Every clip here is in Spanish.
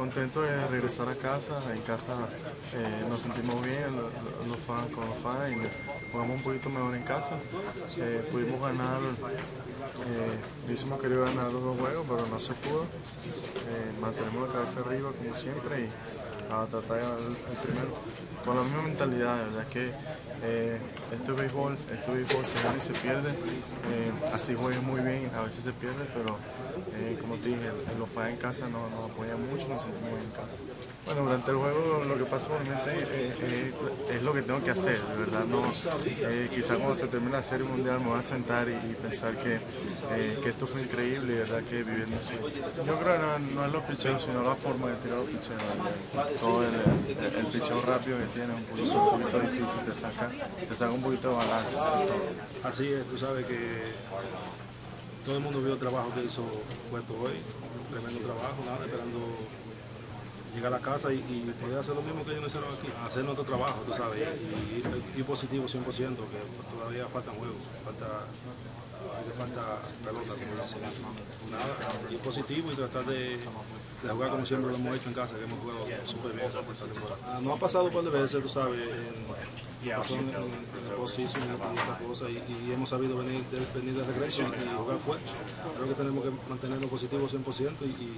contento de regresar a casa. En casa nos sentimos bien, los fans con los fans, y jugamos un poquito mejor en casa. Pudimos ganar, hubiésemos querido ganar los dos juegos, pero no se pudo. Mantenemos la cabeza arriba como siempre y a tratar de ganar el primero. Con la misma mentalidad, de verdad que este béisbol se gana y se pierde. Así juegue muy bien, a veces se pierde, pero como te dije, los fans en casa nos apoyan mucho, nos sentimos bien en casa. Bueno, durante el juego lo que pasa por mi mente es lo que tengo que hacer, de verdad. No, quizá cuando se termine la Serie Mundial me voy a sentar y pensar que esto fue increíble y de verdad que viviendo eso. Yo creo que no es los picheos, sino la forma de tirar los picheos. Todo el picheo rápido que tiene, un poquito difícil, te saca un poquito de balance. Así es, tú sabes que todo el mundo vio el trabajo que hizo Puerto hoy, tremendo trabajo, nada, esperando llegar a la casa y poder hacer lo mismo que ellos hicieron aquí, hacer nuestro trabajo, tú sabes, y positivo 100%, que todavía faltan juegos, falta pelota, como dicen. Nada, y positivo y tratar de jugar como siempre lo hemos hecho en casa, que hemos jugado súper bien esta temporada. No ha pasado un par de veces, tú sabes, pasó en el post-season y esas cosas, y hemos sabido venir de regreso y jugar fuerte. Creo que tenemos que mantenerlo positivo 100%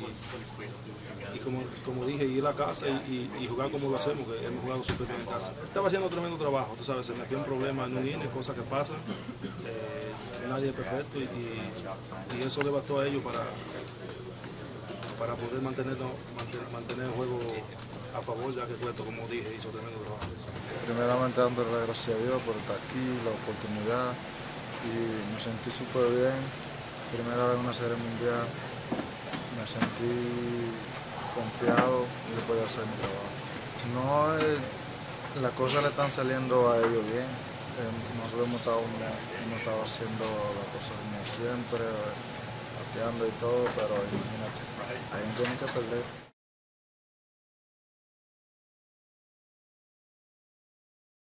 y como dije, ir a la casa y jugar como lo hacemos, que hemos jugado súper bien en casa. Estaba haciendo tremendo trabajo, tú sabes, se metió en problemas en un inning, cosas que pasan. Nadie es perfecto y eso le bastó a ellos para poder mantener el juego a favor, ya que Puerto, como dije, hizo tremendo trabajo. Primeramente dándole gracias a Dios por estar aquí, la oportunidad, y me sentí súper bien. Primera vez en una Serie Mundial, me sentí confiado de poder hacer mi trabajo. Las cosas le están saliendo a ellos bien. Nosotros hemos estado haciendo las cosas como siempre, bateando y todo, pero imagínate, alguien tiene que perder.